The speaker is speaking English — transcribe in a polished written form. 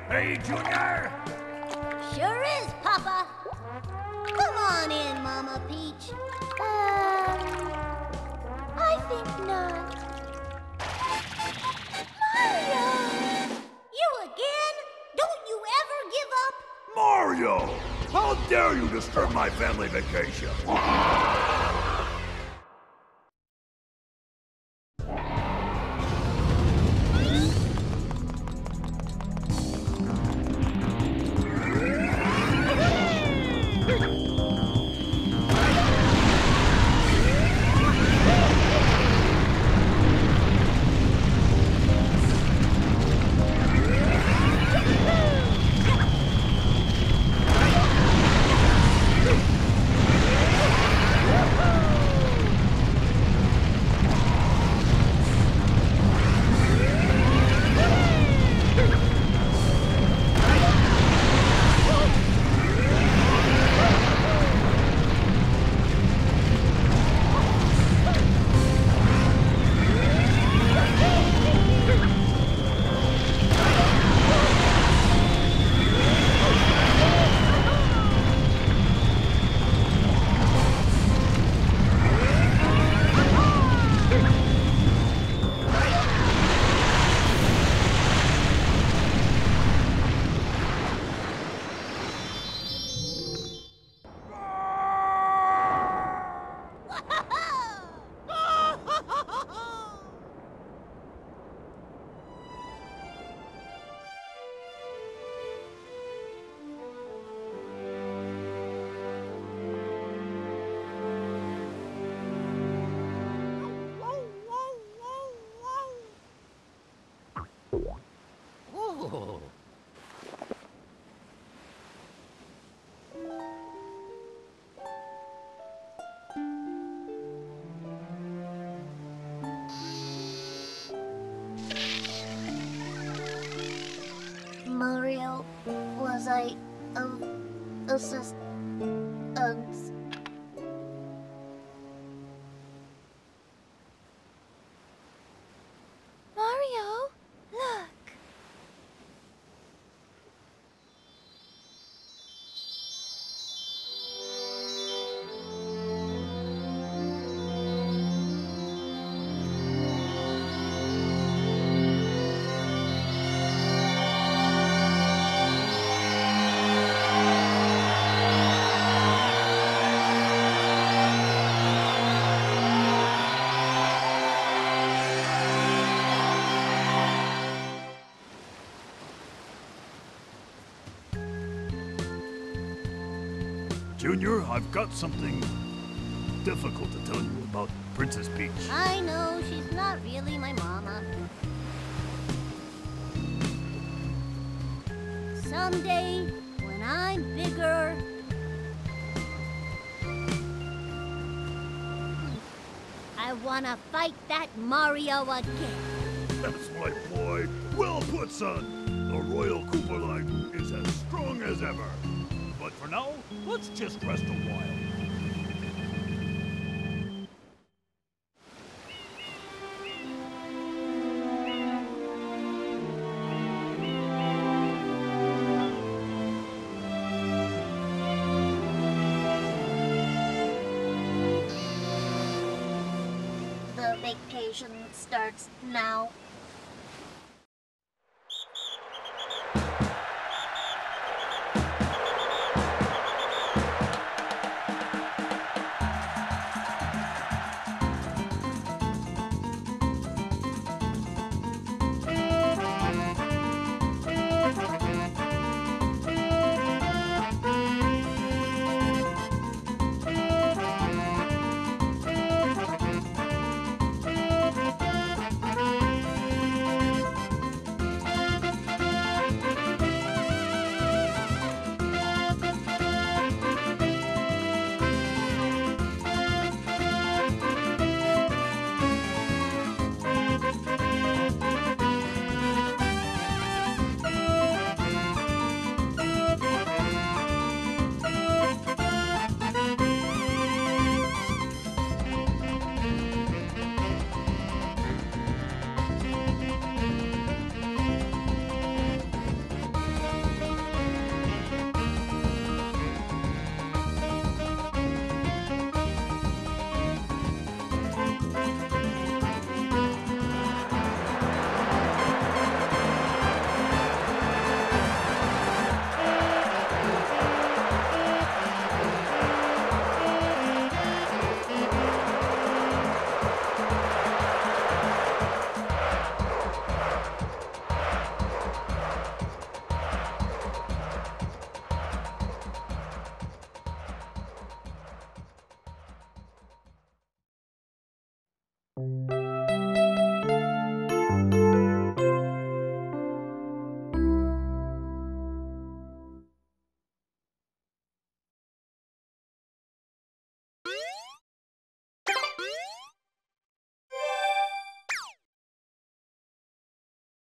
Hey, Junior! Sure is, Papa. Come on in, Mama Peach. I think not. Mario! You again? Don't you ever give up? Mario! How dare you disturb my family vacation? Oh. Mario, was I assist Mario, look. Junior, I've got something difficult to tell you about Princess Peach. I know, she's not really my mama. Someday, when I'm bigger, I wanna fight that Mario again. That's my boy. Well put, son. The Royal Koopa line is as strong as ever. But for now, let's just rest a while. The vacation starts now. Oh,